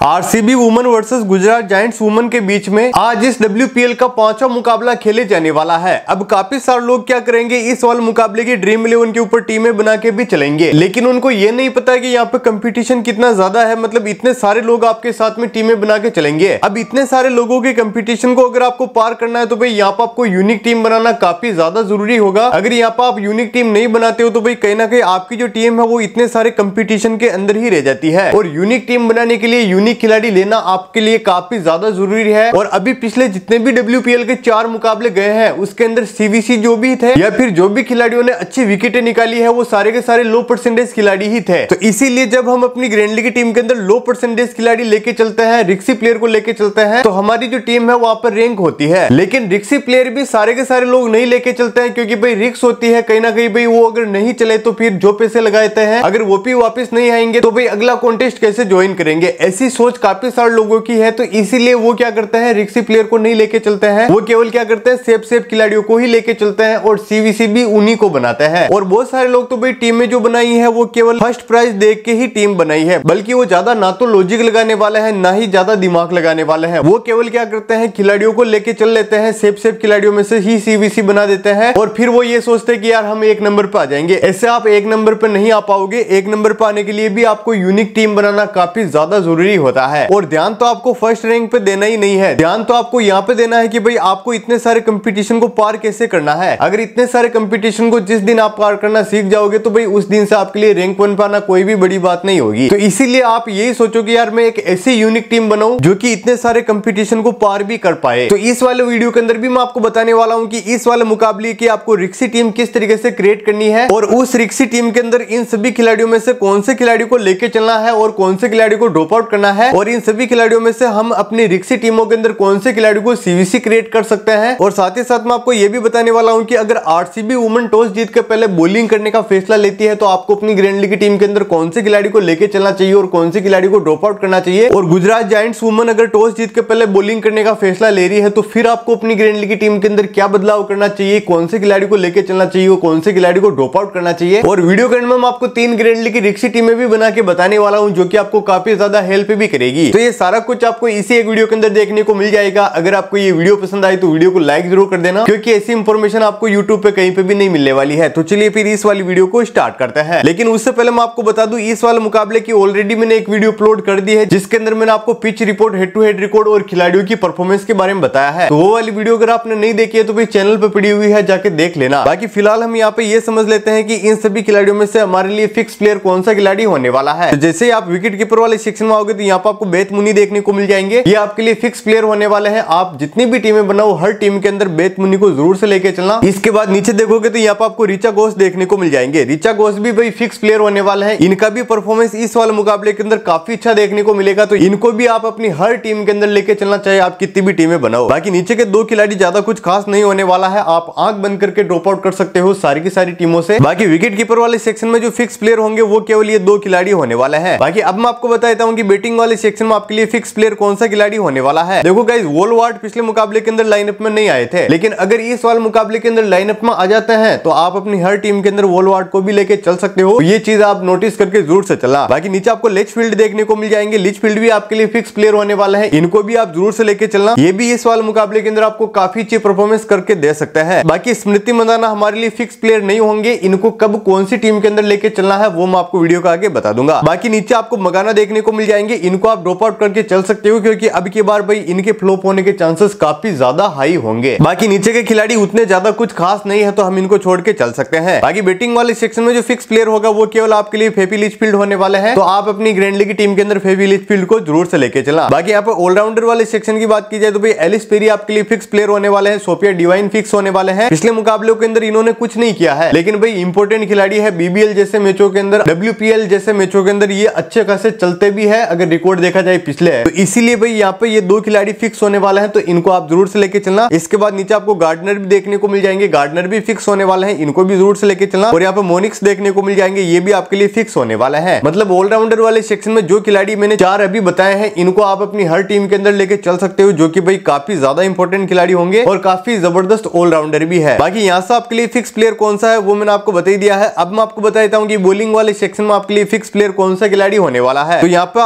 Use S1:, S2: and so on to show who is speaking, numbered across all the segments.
S1: RCB women versus Gujarat Giants women के बीच में आज इस WPL का 5वां मुकाबला खेले जाने वाला है। अब काफी सारे लोग क्या करेंगे, इस वाले मुकाबले की ड्रीम 11 के ऊपर टीमें बना के भी चलेंगे, लेकिन उनको ये नहीं पता कि यहाँ पे कंपटीशन कितना ज्यादा है। मतलब इतने सारे लोग आपके साथ में टीमें बना के चलेंगे। अब इतने सारे लोगों के कंपटीशन को अगर आपको पार करना है तो भाई यहाँ पे आपको यूनिक टीम बनाना काफी ज्यादा जरूरी होगा। अगर यहाँ पे आप यूनिक टीम नहीं बनाते हो तो भाई कहीं ना कहीं आपकी जो टीम है वो इतने सारे कंपटीशन के अंदर ही रह जाती है। और यूनिक टीम बनाने के लिए यूनिक खिलाड़ी लेना आपके लिए काफी ज्यादा जरूरी है। और अभी पिछले जितने भी WPL के 4 मुकाबले गए हैं उसके अंदर CVC जो भी थे या फिर जो भी खिलाड़ियों ने अच्छी विकेटें निकाली है वो सारे के सारे लो परसेंटेज खिलाड़ी ही थे। तो इसीलिए जब हम अपनी ग्रैंड लीग की टीम के अंदर लो परसेंटेज खिलाड़ी लेके चलते हैं, रिक्सी प्लेयर को लेके चलते हैं, तो हमारी जो टीम है वहां पर रैंक होती है। लेकिन रिक्सी प्लेयर भी सारे के सारे लोग नहीं लेके चलते हैं, क्योंकि भाई रिक्स होती है कहीं ना कहीं भाई वो अगर नहीं चले तो फिर जो पैसे लगाते हैं अगर वो भी वापस नहीं आएंगे तो भाई अगला कॉन्टेस्ट कैसे ज्वाइन करेंगे। ऐसी सोच काफी सारे लोगों की है, तो इसीलिए वो क्या करते हैं, रिक्सी प्लेयर को नहीं लेके चलते हैं। वो केवल क्या करते हैं, सेफ खिलाड़ियों को ही लेके चलते हैं और CVC भी उन्हीं को बनाते हैं। और बहुत सारे लोग तो भाई टीमें जो बनाई है वो केवल फर्स्ट प्राइज देख के ही टीम बनाई है, बल्कि वो ज्यादा ना तो लॉजिक लगाने वाले हैं ना ही ज्यादा दिमाग लगाने वाले हैं। वो केवल क्या करते हैं, खिलाड़ियों को लेके चल लेते हैं, सेफ खिलाड़ियों में से ही CVC बना देते हैं और फिर वो ये सोचते हैं कि यार हम 1 नंबर पे आ जाएंगे। ऐसे आप 1 नंबर पे नहीं आ पाओगे। 1 नंबर पे आने के लिए भी आपको यूनिक टीम बनाना काफी ज्यादा जरूरी होता है। और ध्यान तो आपको फर्स्ट रैंक पे देना ही नहीं है, ध्यान तो आपको यहाँ पे देना है कि भाई आपको इतने सारे कंपटीशन को पार कैसे करना है। अगर इतने सारे कंपटीशन को जिस दिन आप पार करना सीख जाओगे तो भाई उस दिन से आपके लिए रैंक 1 पाना कोई भी बड़ी बात नहीं होगी। तो इसीलिए आप यही सोचो कि यार मैं एक ऐसी यूनिक टीम बनाऊं जो कि इतने सारे कंपटीशन को पार भी कर पाए। तो इस वाले वीडियो के अंदर भी मैं आपको बताने वाला हूं कि इस वाले मुकाबले की आपको रिक्सी टीम किस तरीके से क्रिएट करनी है और उस रिक्सी टीम के अंदर इन सभी खिलाड़ियों में से कौन से खिलाड़ी को लेके चलना है और कौन से खिलाड़ी को ड्रॉप आउट करना है। और इन सभी खिलाड़ियों में से हम अपनी रिक्सी टीमों के अंदर कौन से खिलाड़ी को CVC क्रिएट कर सकते हैं। और साथ ही साथ मैं आपको यह भी बताने वाला हूं कि अगर RCB वुमेन टॉस जीत के पहले बॉलिंग करने का फैसला लेती है तो आपको अपनी ग्रैंड लीग की टीम के अंदर कौन से खिलाड़ी को लेके चलना चाहिए और कौन से खिलाड़ी को ड्रॉप आउट करना चाहिए। और गुजरात जायंट्स वुमेन अगर टॉस जीत के पहले बॉलिंग करने का फैसला ले रही है तो फिर आपको अपनी ग्रैंड लीग की टीम के अंदर क्या बदलाव करना चाहिए, कौन से खिलाड़ी को लेके चलना चाहिए और कौन से खिलाड़ी को ड्रॉप आउट करना चाहिए। और वीडियो के अंत में मैं आपको 3 ग्रैंड लीग की रिक्सी टीमें भी बना के बताने वाला हूं जो कि आपको काफी ज्यादा हेल्प भी करेगी। तो ये सारा कुछ आपको इसी एक वीडियो के अंदर देखने को मिल जाएगा। अगर आपको ये वीडियो पसंद आई तो वीडियो को लाइक जरूर कर देना, क्योंकि ऐसी इंफॉर्मेशन आपको यूट्यूब पे कहीं पे भी नहीं मिलने वाली है। तो चलिए फिर इस वाली वीडियो को स्टार्ट करते हैं। लेकिन उससे पहले मैं आपको बता दूं इस वाले मुकाबले की ऑलरेडी मैंने एक वीडियो अपलोड कर दी है जिसके अंदर मैंने आपको pitch report, head to head record और खिलाड़ियों की परफॉर्मेंस के बारे में बताया है। तो वो वाली वीडियो अगर आपने नहीं देखी है तो भाई चैनल पे पड़ी हुई है, जाके देख लेना। बाकी फिलहाल हम यहाँ पे ये समझ लेते हैं कि इन सभी खिलाड़ियों में से हमारे लिए फिक्स प्लेयर कौन सा खिलाड़ी होने वाला है। तो जैसे आप विकेट कीपर वाले सेक्शन में आओगे तो यहाँ पे आपको बेत मुनी देखने को मिल जाएंगे। ये आपके लिए फिक्स प्लेयर होने वाले हैं। आप जितनी भी टीमें बनाओ हर टीम के अंदर बेत मुनी को जरूर से लेके चलना। इसके बाद नीचे देखोगे तो यहाँ पे आपको ऋचा घोष देखने को मिल जाएंगे। ऋचा घोष भी भाई फिक्स प्लेयर होने वाले हैं। इनका भी परफॉर्मेंस इस वाले मुकाबले के अंदर काफी अच्छा देखने को मिलेगा, तो इनको भी आप अपनी हर टीम के अंदर लेके चलना, चाहे आप कितनी भी टीमें बनाओ। बाकी नीचे के 2 खिलाड़ी ज्यादा कुछ खास नहीं होने वाला है, आप आंख बंद करके ड्रॉप आउट कर सकते हो सारी की सारी टीमों से। बाकी विकेट कीपर वाले सेक्शन में जो फिक्स प्लेयर होंगे वो केवल ये 2 खिलाड़ी होने वाले हैं। बाकी अब मैं आपको बता देता हूँ कि बैटिंग वाले सेक्शन में आपके लिए फिक्स प्लेयर कौन सा खिलाड़ी होने वाला है। देखो गाइस, वॉलवार्ड पिछले मुकाबले के अंदर लाइनअप में नहीं आए थे, लेकिन अगर इस वाले मुकाबले के अंदर लाइनअप में आ जाते हैं तो आप अपनी हर टीम के अंदर वॉलवार्ड को भी लेके चल सकते हो। ये चीज आप नोटिस करके जरूर से चलना। बाकी नीचे आपको लिचफील्ड देखने को मिल जाएंगे। लिचफील्ड भी आपके लिए फिक्स प्लेयर होने वाला है, इनको भी आप जरूर से लेके चलना। ये भी इस वाले मुकाबले के अंदर आपको काफी अच्छी परफॉर्मेंस करके दे सकता है। बाकी स्मृति मंदाना हमारे लिए फिक्स प्लेयर नहीं होंगे, इनको कब कौन सी टीम के अंदर लेके चलना है वो मैं आपको वीडियो का आगे बता दूंगा। बाकी नीचे आपको मगाना देखने को मिल जाएंगे, इनको आप ड्रॉप आउट करके चल सकते हो, क्योंकि अब की बार भाई इनके फ्लॉप होने के चांसेस काफी ज्यादा हाई होंगे। बाकी नीचे के खिलाड़ी उतने ज्यादा कुछ खास नहीं है, तो हम इनको छोड़ के चल सकते हैं। बाकी बैटिंग वाले सेक्शन में जो फिक्स प्लेयर होगा वो केवल आपके लिए फेफी लिचफील्ड होने वाले हैं, तो आप अपनी ग्रैंड लीग की टीम के अंदर फेफी लिचफील्ड को जरूर से लेके चलना। बाकी यहाँ पे ऑलराउंडर वाले सेक्शन की बात की जाए तो भाई एलिस पेरी आपके लिए फिक्स प्लेयर होने वाले हैं, सोफिया डिवाइन फिक्स होने वाले हैं। पिछले मुकाबलों के अंदर इन्होंने कुछ नहीं किया है, लेकिन भाई इंपॉर्टेंट खिलाड़ी है। BBL जैसे मैचों के अंदर, WPL जैसे मैचों के अंदर ये अच्छे खासे चलते भी है अगर रिकॉर्ड देखा जाए पिछले, तो इसीलिए भाई यहाँ पे ये 2 खिलाड़ी फिक्स होने वाले हैं, तो इनको आप जरूर से लेके चलना। इसके बाद नीचे आपको गार्डनर भी देखने को मिल जाएंगे, गार्डनर भी फिक्स होने वाले हैं, इनको भी जरूर से लेके चलना। और यहाँ पे मोनिक्स देखने को मिल जाएंगे, ये भी आपके लिए फिक्स होने वाला है। मतलब ऑलराउंडर वाले सेक्शन में जो खिलाड़ी मैंने 4 अभी बताए हैं इनको आप अपनी हर टीम के अंदर लेके चल सकते हो, जो कि भाई काफी ज्यादा इंपॉर्टेंट खिलाड़ी होंगे और काफी जबरदस्त ऑलराउंडर भी है। बाकी यहाँ से आपके लिए फिक्स प्लेयर कौन सा है वो मैंने आपको बता ही दिया है। अब मैं आपको बता देता हूँ कि बॉलिंग वाले सेक्शन में आपके लिए फिक्स प्लेयर कौन सा खिलाड़ी होने वाला है। तो यहाँ पे आप नीचे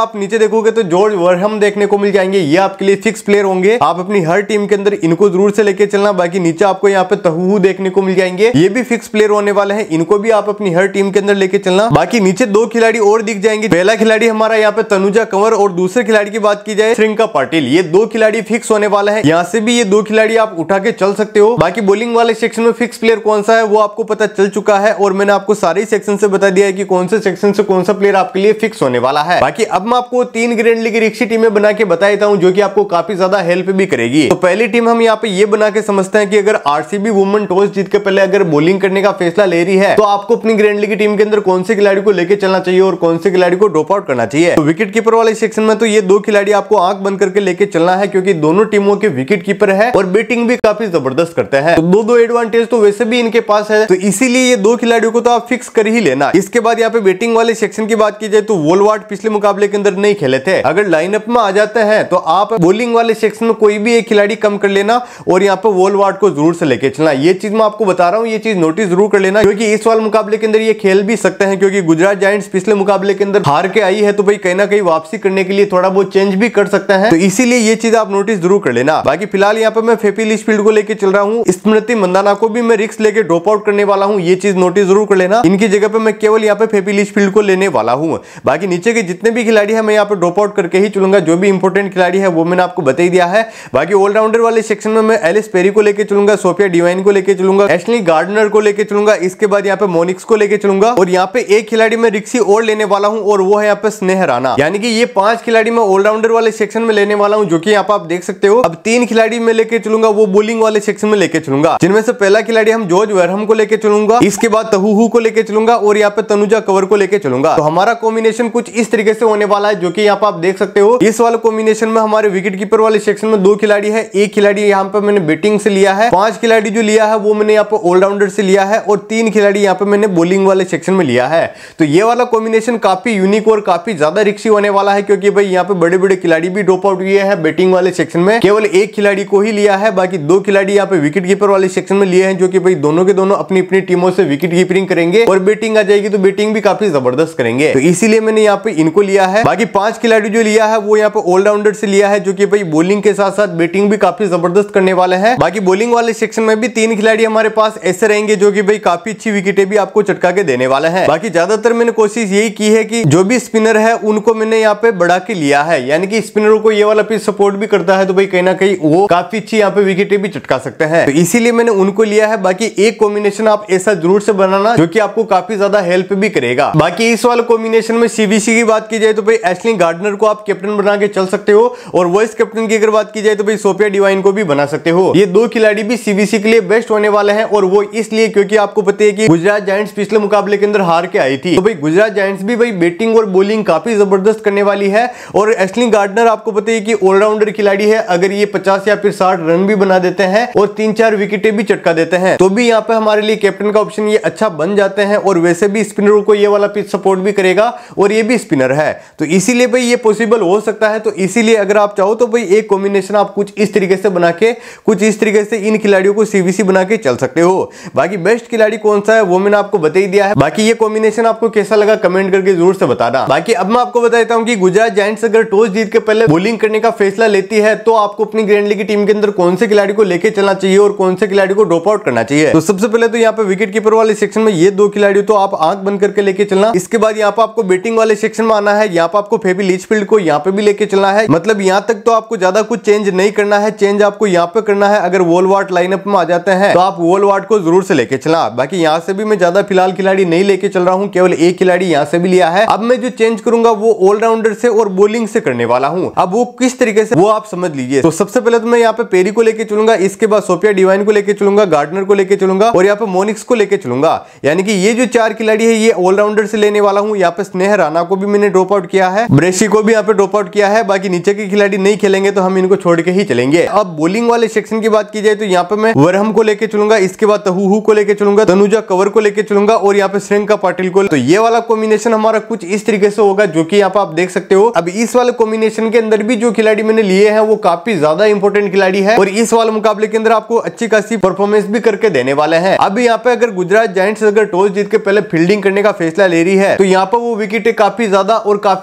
S1: देखोगे तो जॉर्ज वर्हम देखने को मिल जाएंगे, ये आपके लिए फिक्स प्लेयर होंगे। आप अपनी हर टीम के अंदर इनको जरूर से लेके चलना। बाकी नीचे आपको यहाँ पे तहूहू देखने को मिल जाएंगे, ये भी फिक्स प्लेयर होने वाले हैं, इनको भी आप अपनी हर टीम के अंदर लेके चलना। बाकी नीचे दो खिलाड़ी और दिख जाएंगे, पहला खिलाड़ी हमारा यहाँ पे तनुजा कंवर और दूसरे खिलाड़ी की बात की जाए श्रिंका पाटिल, ये दो खिलाड़ी फिक्स होने वाले हैं। यहाँ से भी ये दो खिलाड़ी आप उठा के चल सकते हो। बाकी बॉलिंग वाले सेक्शन में फिक्स प्लेयर कौन सा है वो आपको पता चल चुका है और मैंने आपको सारे सेक्शन से बता दिया है कि कौन से सेक्शन से कौन सा प्लेयर आपके लिए फिक्स होने वाला है। बाकी अब मैं आपको 3 ग्रैंड लीग रिक्शी टीमें बना के बता देता हूं जो कि आपको काफी ज्यादा हेल्प भी करेगी। तो पहली टीम हम यहाँ पे ये बना के समझते हैं कि अगर आरसीबी वुमेन टॉस जीत के पहले अगर बॉलिंग करने का फैसला ले रही है तो आपको अपनी ग्रैंड लीग टीम के अंदर कौन से खिलाड़ी को लेकर चलना चाहिए और कौन से खिलाड़ी को ड्रॉप आउट करना चाहिए। तो विकेट कीपर वाले सेक्शन में तो ये दो खिलाड़ी आपको आंख बंद करके लेके चलना है क्योंकि दोनों टीमों के विकेट कीपर है और बैटिंग भी काफी जबरदस्त करते हैं। तो दो एडवांटेज तो वैसे भी इनके पास है, तो इसीलिए ये दो खिलाड़ियों को तो आप फिक्स कर ही लेना। इसके बाद यहाँ पे बैटिंग वाले सेक्शन की बात की जाए तो वोलवार्ड पिछले मुकाबले के अंदर नहीं खेले थे, अगर लाइनअप में आ जाते हैं तो आप बॉलिंग वाले सेक्शन में कोई भी एक खिलाड़ी कम कर लेना और यहाँ पे वोलवार्ड को जरूर से लेके चलना। ये चीज मैं आपको बता रहा हूँ, ये चीज नोटिस जरूर कर लेना क्योंकि इस वाले मुकाबले के अंदर ये खेल भी सकते हैं क्योंकि गुजरात जायंट्स पिछले मुकाबले के अंदर हार के आई है तो भाई कहीं ना कहीं वापसी करने के लिए थोड़ा बहुत चेंज भी कर सकते हैं, तो इसीलिए ये चीज आप नोटिस जरूर कर लेना। बाकी फिलहाल यहाँ पे मैं फेफी लिचफील्ड को लेके चल रहा हूँ, स्मृति मंदाना को भी मैं रिस्क लेके ड्रॉप आउट करने वाला हूँ, ये चीज नोटिस जरूर कर लेना। इनकी जगह पे मैं केवल यहाँ पे फेफी लिचफील्ड को लेने वाला हूँ। बाकी नीचे के जितने भी खिलाड़ी है मैं यहाँ पे ड्रॉप आउट करके ही चलूंगा, जो भी इंपॉर्टेंट खिलाड़ी है वो मैंने आपको बता ही दिया है। बाकी ऑलराउंडर वाले सेक्शन में मैं एलिस पेरी को लेके चलूंगा, सोफिया डिवाइन को लेके चलूंगा, एशली गार्डनर को लेके चलूंगा, इसके बाद यहाँ पे मोनिक्स को लेके चलूंगा और यहाँ पे एक खिलाड़ी मैं रिक्सी और लेने वाला हूँ और वो है यहाँ पे स्नेह राणा। यानी कि ये 5 खिलाड़ी मैं ऑलराउंडर वाले सेक्शन में लेने वाला हूँ जो कि यहाँ पे आप देख सकते हो। अब 3 खिलाड़ी मैं लेके चलूंगा वो बॉलिंग वाले सेक्शन में लेके चलूंगा, जिनमें से पहला खिलाड़ी हम जॉर्ज वर्हम को लेके चलूंगा, इसके बाद तहूहू को लेके चलूंगा और यहाँ पे तनुजा कंवर को लेके चलूंगा। तो हमारा कॉम्बिनेशन कुछ इस तरीके से होने वाला है जो कि यहाँ पे आप देख सकते हो। इस वाले कॉम्बिनेशन में हमारे विकेट कीपर वाले सेक्शन में 2 खिलाड़ी है, एक खिलाड़ी यहाँ पे मैंने बैटिंग से लिया है, 5 खिलाड़ी जो लिया है वो मैंने यहाँ पे ऑलराउंडर से लिया है और 3 खिलाड़ी यहाँ पे मैंने बॉलिंग वाले सेक्शन में लिया है। तो ये वाला कॉम्बिनेशन काफी यूनिक और काफी ज्यादा रिक्सी होने वाला है क्योंकि भाई यहाँ पे बड़े बड़े खिलाड़ी भी ड्रॉप आउट हुए हैं बैटिंग वाले सेक्शन में, केवल एक खिलाड़ी को ही लिया है, बाकी 2 खिलाड़ी यहाँ पे विकेट कीपर वाले सेक्शन में लिए हैं जो कि भाई दोनों के दोनों अपनी अपनी टीमों से विकेट कीपिंग करेंगे और बैटिंग आ जाएगी तो बैटिंग भी काफी जबरदस्त करेंगे, तो इसीलिए मैंने यहाँ पे इनको लिया है। बाकी 5 खिलाड़ी जो लिया है वो यहाँ पे ऑलराउंडर से लिया है जो कि भाई बॉलिंग के साथ साथ बैटिंग भी काफी जबरदस्त करने वाले हैं। बाकी बॉलिंग वाले सेक्शन में भी 3 खिलाड़ी हमारे पास ऐसे रहेंगे जो कि भाई काफी अच्छी विकेटें भी आपको चटका के देने वाले हैं। बाकी ज्यादातर मैंने कोशिश यही की है कि जो भी स्पिनर है उनको मैंने यहाँ पे बढ़ा के लिया है, यानी कि स्पिनरों को ये वाला पिच सपोर्ट भी करता है तो भाई कहीं ना कहीं वो काफी अच्छी यहाँ पे विकेटें भी चटका सकते हैं, तो इसीलिए मैंने उनको लिया है। बाकी एक कॉम्बिनेशन आप ऐसा जरूर से बनाना जो कि आपको काफी ज्यादा हेल्प भी करेगा। बाकी इस वाले कॉम्बिनेशन में सीबीसी की बात की जाए तो भाई एशली गार्डनर को आप कैप्टन बना के चल सकते हो और वाइस कैप्टन की अगर बात की जाए तो भाई सोफिया डिवाइन को भी बना सकते हो। ये 2 खिलाड़ी भी सीबीसी के लिए बेस्ट होने वाले हैं और वो इसलिए क्योंकि आपको पता है कि गुजरात जायंट्स पिछले मुकाबले के अंदर हार के आई थी, तो भाई गुजरात जायंट्स भी भाई बैटिंग और बॉलिंग काफी जबरदस्त करने वाली है और एशली गार्डनर आपको पता है कि ऑलराउंडर खिलाड़ी है, अगर ये 50 या फिर 60 रन भी बना देते हैं और 3-4 विकेटें भी चटका देते हैं तो भी यहाँ पे हमारे लिए कैप्टन का ऑप्शन ये अच्छा बन जाते हैं और वैसे भी स्पिनरों को ये वाला पिच सपोर्ट भी करेगा और ये भी स्पिनर है, तो इसीलिए भाई ये पॉसिबल हो सकता है। तो इसीलिए अगर आप चाहो तो भाई एक कॉम्बिनेशन आप कुछ इस तरीके से बना के कुछ इस तरीके से इन खिलाड़ियों को सीबीसी बना के चल सकते हो। बाकी बेस्ट खिलाड़ी कौन सा है वो मैंने आपको बता ही दिया है। बाकी ये कॉम्बिनेशन आपको कैसा लगा कमेंट करके जरूर से बताना। बाकी अब मैं आपको बता देता हूँ कि गुजरात जायंट्स अगर टॉस जीत के पहले बॉलिंग करने का फैसला लेती है तो आपको अपनी ग्रैंड लीग की टीम के अंदर कौन से खिलाड़ी को लेके चलना चाहिए और कौन से खिलाड़ी को ड्रॉप आउट करना चाहिए। तो सबसे पहले तो यहाँ पे विकेट कीपर वाले सेक्शन में ये 2 खिलाड़ी तो आप आंख बंद करके लेके चलना। इसके बाद यहाँ पे आपको बैटिंग वाले सेक्शन में आना है, यहाँ पे आपको फेफी लिचफील्ड को यहाँ पे भी लेके चलना है, मतलब यहाँ तक तो आपको ज्यादा कुछ चेंज नहीं करना है, चेंज आपको यहाँ पे करना है। अगर वोलवार्ड लाइनअप में आ जाते हैं तो आप वोलवार्ड को जरूर से लेके चलना। बाकी यहाँ से भी मैं ज्यादा फिलहाल खिलाड़ी नहीं लेके चल रहा हूँ, केवल एक खिलाड़ी यहाँ से भी लिया है। अब मैं जो चेंज करूंगा वो ऑलराउंडर से और बॉलिंग से करने वाला हूँ। अब वो किस तरीके से वो आप समझ लीजिए। तो सबसे पहले तो मैं यहाँ पे पेरी को लेके चलूंगा, इसके बाद सोफिया डिवाइन को लेके चलूंगा, गार्डनर को लेके चलूंगा और यहाँ पे मोनिक्स को लेके चलूंगा। यानी कि ये जो 4 खिलाड़ी है ये ऑलराउंडर से लेने वाला हूँ। यहाँ पे स्नेह राणा को भी मैंने ड्रॉप आउट किया है, ब्रेशी को भी यहाँ पे ड्रॉप आउट किया है। बाकी नीचे के खिलाड़ी नहीं खेलेंगे तो हम इनको छोड़ के ही चलेंगे। अब बॉलिंग वाले सेक्शन की बात की जाए तो यहाँ पे मैं वर्हम को लेके चलूंगा, इसके बाद तहूहू को लेके चलूंगा, तनुजा कंवर को लेके चलूंगा और यहाँ पे श्रिंका पाटिल को। तो ये वाला कॉम्बिनेशन हमारा कुछ इस तरीके से होगा जो कि यहाँ पे आप देख सकते हो। अब इस वाले कॉम्बिनेशन के अंदर भी जो खिलाड़ी मैंने लिए हैं वो काफी ज्यादा इंपॉर्टेंट खिलाड़ी है और इस वाले मुकाबले के अंदर आपको अच्छी खासी परफॉर्मेंस भी करके देने वाले हैं। अब यहाँ पे अगर गुजरात जायंट्स अगर टॉस जीत के पहले फील्डिंग करने का फैसला ले रही है तो यहाँ पर वो विकेटें काफी ज्यादा और काफी अच्छी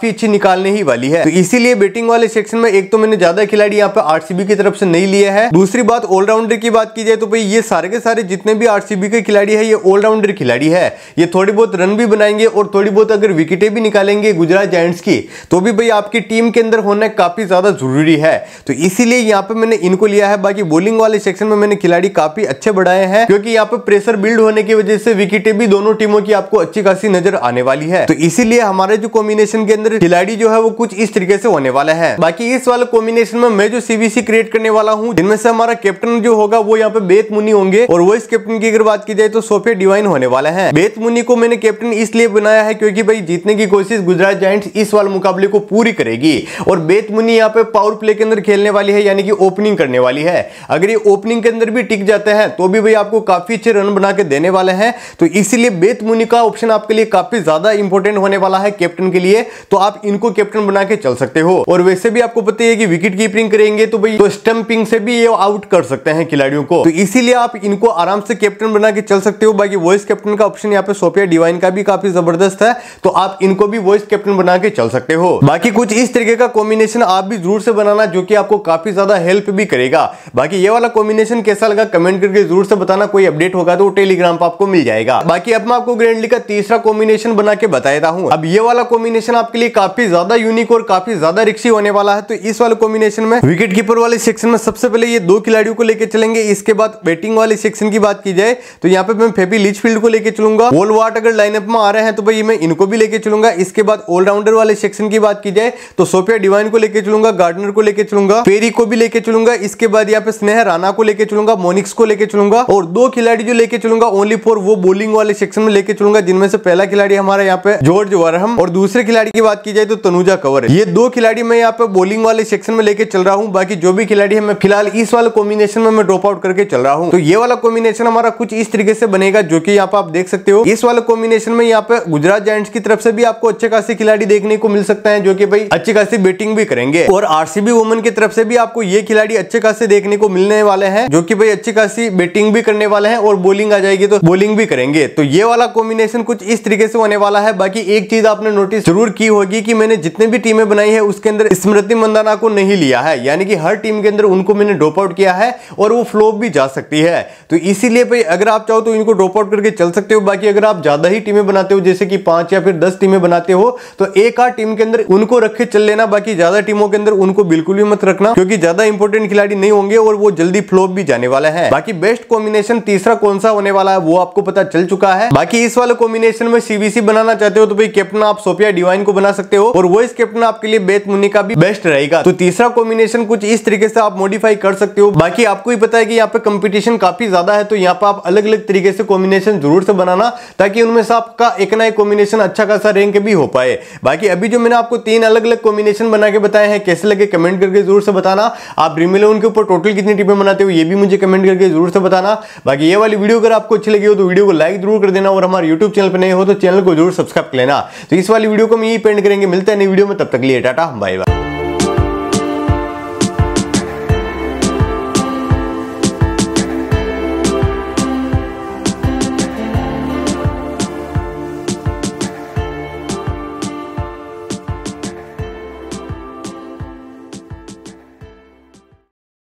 S1: निकालने ही वाली है। तो इसीलिए बैटिंग वाले सेक्शन में एक तो मैंने ज्यादा खिलाड़ी यहाँ पे आरसीबी की तरफ से नहीं लिए है। दूसरी बात ऑलराउंडर की बात की जाए तो भाई ये सारे के सारे जितने भी आरसीबी के खिलाड़ी है ये ऑलराउंडर खिलाड़ी है। ये थोड़ी बहुत रन भी बनाएंगे और थोड़ी बहुत अगर विकेटें भी निकालेंगे गुजरात जायंट्स की तो भी भाई आपकी टीम के अंदर होना काफी ज्यादा जरूरी है। तो इसीलिए यहाँ पे मैंने इनको लिया है। बाकी बॉलिंग वाले सेक्शन में मैंने खिलाड़ी काफी अच्छे बढ़ाए हैं क्योंकि यहाँ पे प्रेशर बिल्ड होने की वजह से विकेटें भी दोनों टीमों की आपको अच्छी खासी नजर आने वाली है। तो इसीलिए हमारे जो कॉम्बिनेशन के अंदर खिलाड़ी जो है वो कुछ इस तरीके से होने वाला है। बाकी इस वाले कॉम्बिनेशन में मैं जो सीवीसी क्रिएट करने वाला हूँ जिनमें से हमारा कैप्टन जो होगा वो यहाँ पे बेत मुनी होंगे और वाइस कैप्टन की अगर बात की जाए तो सोफिया डिवाइन होने वाला है। बेत मुनी को मैंने कैप्टन इसलिए बनाया है क्योंकि भाई जीतने की कोशिश गुजरात जायंट्स इस वाले मुकाबले को पूरी करेगी और बेत मुनी यहाँ पे पावर प्ले के अंदर खेलने वाली है यानी कि ओपनिंग करने वाली है। अगर ये ओपनिंग के अंदर भी टिक जाते हैं तो भी भाई आपको काफी अच्छे रन बना के देने वाले हैं। तो इसीलिए बेत मुनी का ऑप्शन आपके लिए काफी ज्यादा इंपॉर्टेंट होने वाला है कैप्टन के लिए। तो आप इनको कैप्टन बना के चल सकते हो और वैसे भी आपको पता है कि विकेट कीपिंग करेंगे तो भाई तो स्टंपिंग से भी ये आउट कर सकते हैं खिलाड़ियों को। तो इसीलिए आप इनको आराम से कैप्टन बना के चल सकते हो। बाकी वॉइस कैप्टन का ऑप्शन यहाँ पे सोफिया डिवाइन का भी काफी जबरदस्त है तो आप इनको भी वॉइस कैप्टन बना के चल सकते हो। बाकी कुछ इस तरीके का कॉम्बिनेशन आप भी जरूर से बनाना जो कि आपको काफी ज्यादा हेल्प भी करेगा। बाकी ये वाला कॉम्बिनेशन कैसा लगा कमेंट करके जरूर से बताना। कोई अपडेट होगा तो टेलीग्राम पर आपको मिल जाएगा। बाकी अब मैं आपको ग्रैंड लीग का तीसरा कॉम्बिनेशन बना के बताता हूं। अब ये वाला कॉम्बिनेशन आपके लिए काफी ज्यादा यूनिक और काफी ज्यादा रिक्सी होने वाला है। तो इस वाले कॉम्बिनेशन में विकेट कीपर वाले सेक्शन में सबसे पहले ये दो खिलाड़ियों को लेकर चलेंगे। इसके बाद बैटिंग वाले सेक्शन की बात की जाए तो यहाँ पे मैं फेबी लिचफील्ड को लेकर चलूंगा। वॉलवार्ट अगर लाइनअप में आ रहे हैं तो भाई मैं इनको भी लेकर चलूंगा। इसके बाद ऑलराउंडर वाले सेक्शन की बात की जाए तो सोफिया डिवाइन को लेकर चलूंगा, गार्डनर को लेकर चलूंगा, पेरी को भी लेकर चलूंगा। इसके बाद यहाँ पे स्नेह राणा को लेकर चलूंगा, मोनिक्स को लेकर चलूंगा और दो खिलाड़ी जो लेकर चलूंगा ओनली फॉर वो बॉलिंग वाले सेक्शन में लेकर चलूंगा जिनमें से पहला खिलाड़ी हमारा यहाँ पे जॉर्ज वरहम और दूसरे खिलाड़ी की बात की जाए तो तनुजा कंवर। ये दो खिलाड़ी मैं यहाँ पे बॉलिंग वाले सेक्शन में लेकर चल रहा हूँ। बाकी जो भी खिलाड़ी है मैं फिलहाल इस वाले कॉम्बिनेशन में मैं ड्रॉप आउट करके चल रहा हूँ। तो ये वाला कॉम्बिनेशन हमारा कुछ इस तरीके से बनेगा जो कि यहाँ पे आप देख सकते हो। इस वाले कॉम्बिनेशन में यहाँ पे गुजरात जायंट्स की तरफ से भी आपको अच्छे खासे खिलाड़ी देखने को मिल सकते हैं जो कि भाई अच्छी खासी बैटिंग भी करेंगे और आरसीबी वुमेन की तरफ से भी आपको ये खिलाड़ी अच्छे खासे देखने को मिलने वाले हैं जो कि भाई अच्छी खासी बैटिंग भी करने वाले हैं और बॉलिंग आ जाएगी तो बॉलिंग भी करेंगे। तो ये वाला कॉम्बिनेशन कुछ इस तरीके से होने वाला है। बाकी एक चीज आपने नोटिस जरूर की होगी कि मैंने जितने भी टीमें बनाई है उसके अंदर स्मृति मंदाना को नहीं लिया है, यानी कि हर टीम के अंदर उनको मैंने ड्रॉप आउट किया है और वो फ्लॉप भी जा सकती है। तो इसीलिए भाई अगर आप चाहो तो इनको ड्रॉप आउट करके चल सकते हो। बाकी अगर आप ज्यादा ही टीमें बनाते हो जैसे कि 5 या फिर 10 टीमें बनाते हो तो एक आध टीम के अंदर उनको रख के चल लेना। बाकी ज्यादा टीमों के अंदर उनको बिल्कुल भी मत रखना क्योंकि ज्यादा इंपॉर्टेंट खिलाड़ी नहीं होंगे और वो जल्दी फ्लॉप भी जाने वाला है। बाकी बेस्ट कॉम्बिनेशन तीसरा कौन सा होने वाला है वो आपको पता चल चुका है। बाकी इस वाले कॉम्बिनेशन में सीवीसी बनाना चाहते हो तो भाई कैप्टन आप सोफिया डिवाइन को बना सकते हो और वॉइस कैप्टन आपके लिए बेत मुनी का भी बेस्ट रहेगा। तो तीसरा कॉम्बिनेशन कुछ इस तरीके से आप मॉडिफाई कर सकते हो। बाकी आपको ही पता है कि यहाँ पे कंपटीशन काफी ज्यादा है तो यहाँ पे आप अलग अलग तरीके से कॉम्बिनेशन जरूर से बनाना ताकि उनमें से आपका एक ना एक कॉम्बिनेशन अच्छा खासा रैंक भी हो पाए। बाकी अभी जो मैंने आपको 3 अलग अलग कॉम्बिनेशन बना के बताए हैं कैसे लगे कमेंट करके जरूर से बताना। आप ड्रीम 11 के ऊपर टोटल कितनी टीमें बनाते हो ये भी मुझे कमेंट करके जरूर से बताना। बाकी ये वाली वीडियो अगर आपको अच्छी लगी हो तो वीडियो को लाइक जरूर कर देना और हमारे यूट्यूब चैनल पर नए हो तो चैनल को जरूर सब्सक्राइब कर लेना। तो इस वाली वीडियो को हम यही पेंड करेंगे। मिलते हैं नई वीडियो में, तब तक लिए टाटा बाय बाय।